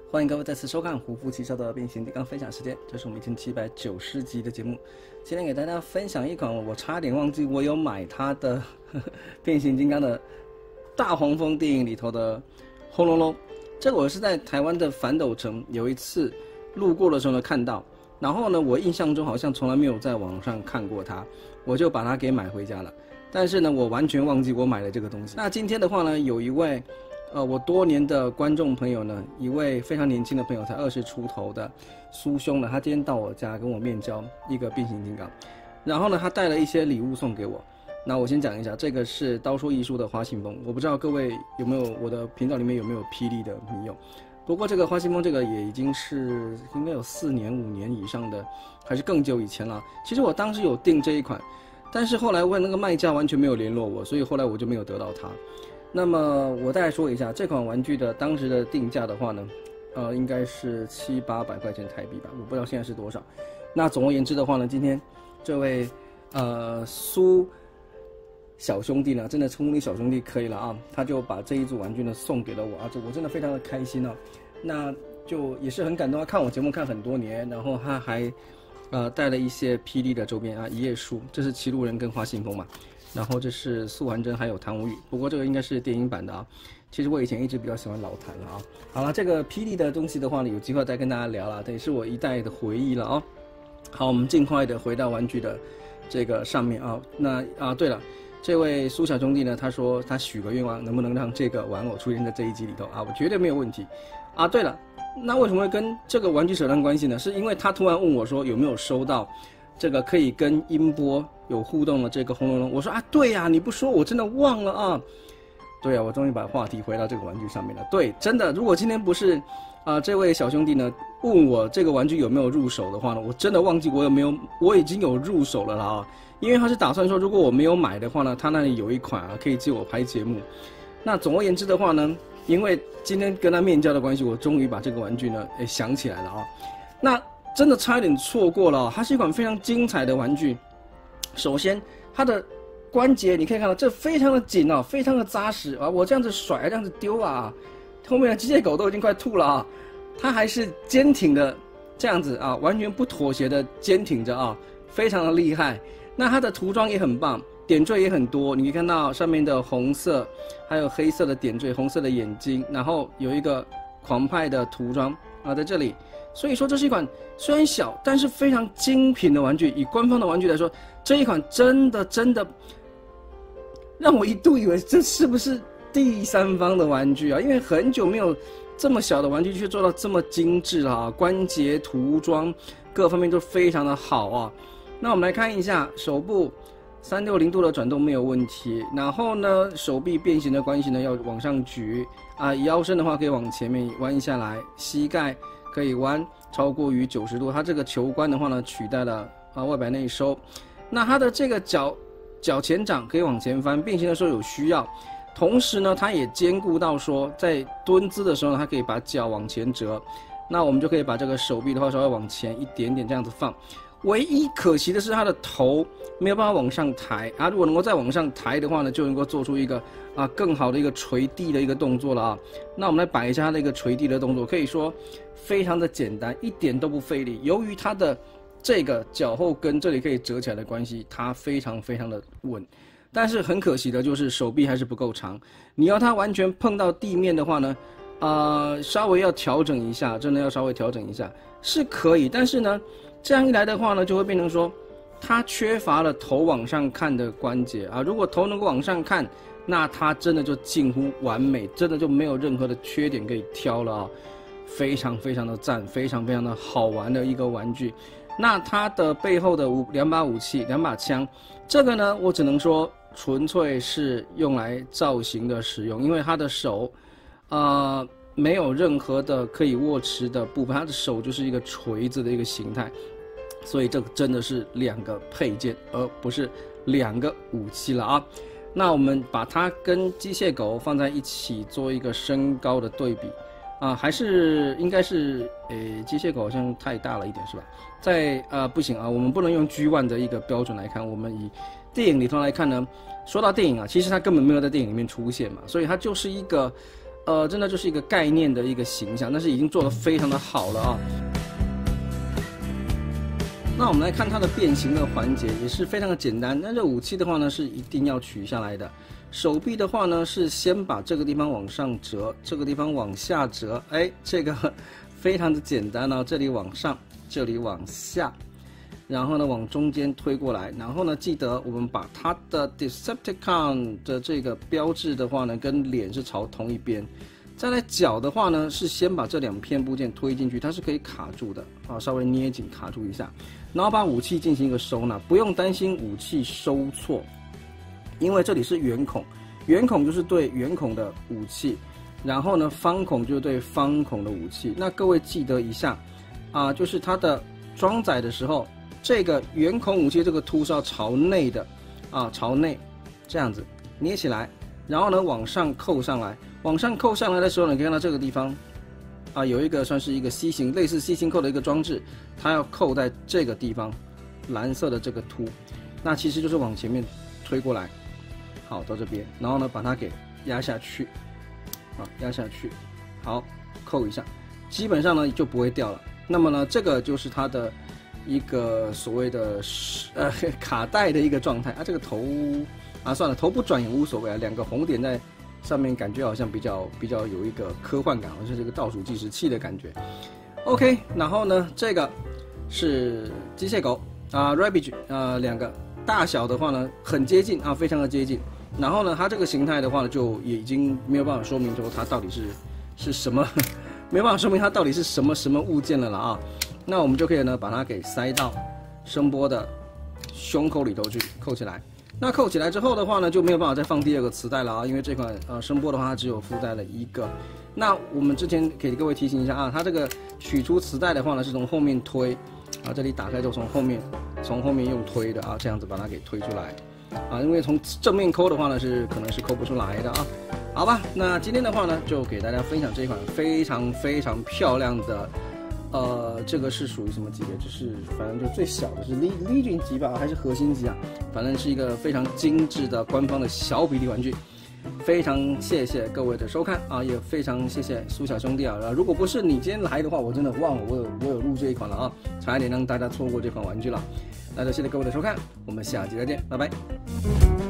欢迎各位再次收看胡夫骑车的变形金刚分享时间，这是我们1790集的节目。今天给大家分享一款我差点忘记我有买它的变形金刚的大黄蜂电影里头的轰隆隆。这个我是在台湾的反斗城有一次路过的时候呢看到，然后呢我印象中好像从来没有在网上看过它，我就把它给买回家了。但是呢我完全忘记我买了这个东西。那今天的话呢，有一位我多年的观众朋友呢，一位非常年轻的朋友，才20出头的苏兄呢，他今天到我家跟我面交一个变形金刚，然后呢，他带了一些礼物送给我。那我先讲一下，这个是刀说艺术的花信封，我不知道各位有没有我的频道里面有没有霹雳的迷友。不过这个花信封这个也已经是应该有4年5年以上的，还是更久以前了。其实我当时有订这一款，但是后来问那个卖家完全没有联络我，所以后来我就没有得到它。那么我再来说一下这款玩具的当时的定价的话呢，应该是700-800块钱台币吧，我不知道现在是多少。那总而言之的话呢，今天这位苏小兄弟呢，真的称呼你小兄弟可以了啊，他就把这一组玩具呢送给了我啊，这我真的非常的开心哦。那就也是很感动，他看我节目看很多年，然后他还带了一些霹雳的周边啊，一页书，这是骑路人跟花信封嘛。然后这是素还真还有唐无语，不过这个应该是电影版的啊。其实我以前一直比较喜欢老谭了啊。好了，这个霹雳的东西的话呢，有机会再跟大家聊了，这也是我一代的回忆了哦。好，我们尽快的回到玩具的这个上面啊。那对了，这位苏小兄弟呢，他说他许个愿望，能不能让这个玩偶出现在这一集里头啊？我绝对没有问题啊。对了，那为什么会跟这个玩具扯上关系呢？是因为他突然问我说有没有收到这个可以跟音波有互动的这个轰隆隆，我说啊，对呀，你不说我真的忘了啊。对呀，我终于把话题回到这个玩具上面了。对，真的，如果今天不是这位小兄弟呢问我这个玩具有没有入手的话呢，我真的忘记我已经有入手了啦啊。因为他是打算说，如果我没有买的话呢，他那里有一款可以借我拍节目。那总而言之的话呢，因为今天跟他面交的关系，我终于把这个玩具呢想起来了啊。那真的差一点错过了，它是一款非常精彩的玩具。首先，它的关节你可以看到，这非常的紧啊，非常的扎实啊。我这样子甩，这样子丢啊，后面的机械狗都已经快吐了啊。它还是坚挺的这样子啊，完全不妥协的坚挺着啊，非常的厉害。那它的涂装也很棒，点缀也很多，你可以看到上面的红色，还有黑色的点缀，红色的眼睛，然后有一个狂派的涂装啊在这里。所以说这是一款虽然小但是非常精品的玩具，以官方的玩具来说，这一款真的让我一度以为这是不是第三方的玩具啊，因为很久没有这么小的玩具却做到这么精致了啊，关节涂装各方面都非常的好啊。那我们来看一下手部360度的转动没有问题，然后呢手臂变形的关系呢要往上举啊，腰身的话可以往前面弯下来，膝盖可以弯超过于90度，它这个球关的话呢，取代了外摆内收。那它的这个脚前掌可以往前翻，变形的时候有需要。同时呢，它也兼顾到说，在蹲姿的时候呢，它可以把脚往前折。那我们就可以把这个手臂的话稍微往前一点点这样子放。唯一可惜的是它的头没有办法往上抬啊，如果能够再往上抬的话呢，就能够做出一个更好的一个垂地的一个动作了啊。那我们来摆一下它的一个垂地的动作，可以说非常的简单，一点都不费力。由于它的这个脚后跟这里可以折起来的关系，它非常的稳。但是很可惜的就是手臂还是不够长，你要它完全碰到地面的话呢，稍微要调整一下，真的要稍微调整一下是可以，但是呢这样一来的话呢，就会变成说它缺乏了头往上看的关节啊。如果头能够往上看，那它真的就近乎完美，真的就没有任何的缺点可以挑了啊。非常的赞，非常的好玩的一个玩具。那它的背后的2把武器，2把枪，这个呢我只能说纯粹是用来造型的使用，因为它的手没有任何的可以握持的部分，它的手就是一个锤子的一个形态，所以这个真的是2个配件，而不是2个武器了啊。那我们把它跟机械狗放在一起做一个身高的对比还是应该是机械狗好像太大了一点是吧？不行啊，我们不能用 G1 的一个标准来看，我们以电影里头来看呢。说到电影其实它根本没有在电影里面出现嘛，所以它就是一个真的就是一个概念的一个形象，但是已经做得非常的好了啊。那我们来看它的变形的环节，也是非常的简单。那这武器的话呢，是一定要取下来的。手臂的话呢，是先把这个地方往上折，这个地方往下折，哎，这个非常的简单哦。这里往上，这里往下，然后呢往中间推过来，然后呢记得我们把它的 Decepticon 的这个标志的话呢，跟脸是朝同一边。再来脚的话呢，是先把这2片部件推进去，它是可以卡住的啊，稍微捏紧卡住一下，然后把武器进行一个收纳，不用担心武器收错，因为这里是圆孔，圆孔就是对圆孔的武器，然后呢方孔就是对方孔的武器。那各位记得一下啊，就是它的装载的时候，这个圆孔武器这个凸是要朝内的啊，朝内这样子捏起来，然后呢往上扣上来。往上扣上来的时候呢，你可以看到这个地方，啊，有一个算是一个 C 型，类似 C 型扣的一个装置，它要扣在这个地方，蓝色的这个凸，那其实就是往前面推过来，好，到这边，然后呢把它给压下去，啊，压下去，好，扣一下，基本上呢就不会掉了。那么呢，这个就是它的一个所谓的卡带的一个状态啊。这个头啊，算了，头不转也无所谓啊，2个红点在上面感觉好像比较有一个科幻感，好像是个倒数计时器的感觉。OK， 然后呢，这个是机械狗啊 ，Rabbit 啊，2个大小的话呢很接近啊，非常的接近。然后呢，它这个形态的话呢，就也已经没有办法说明说它到底是什么，没有办法说明它到底是什么物件了啊。那我们就可以呢把它给塞到声波的胸口里头去扣起来。那扣起来之后的话呢，就没有办法再放第2个磁带了啊，因为这款声波的话，它只有附带了1个。那我们之前给各位提醒一下啊，它这个取出磁带的话呢，是从后面推啊，这里打开之后从后面用推的啊，这样子把它给推出来啊，因为从正面抠的话呢，可能是抠不出来的啊。好吧，那今天的话呢，就给大家分享这一款非常漂亮的。这个是属于什么级别？就是反正就最小的是 Legion 级吧，还是核心级啊？反正是一个非常精致的官方的小比例玩具。非常谢谢各位的收看啊，也非常谢谢苏小兄弟啊。如果不是你今天来的话，我真的忘了我有录这一款了啊，差一点让大家错过这款玩具了。那就谢谢各位的收看，我们下期再见，拜拜。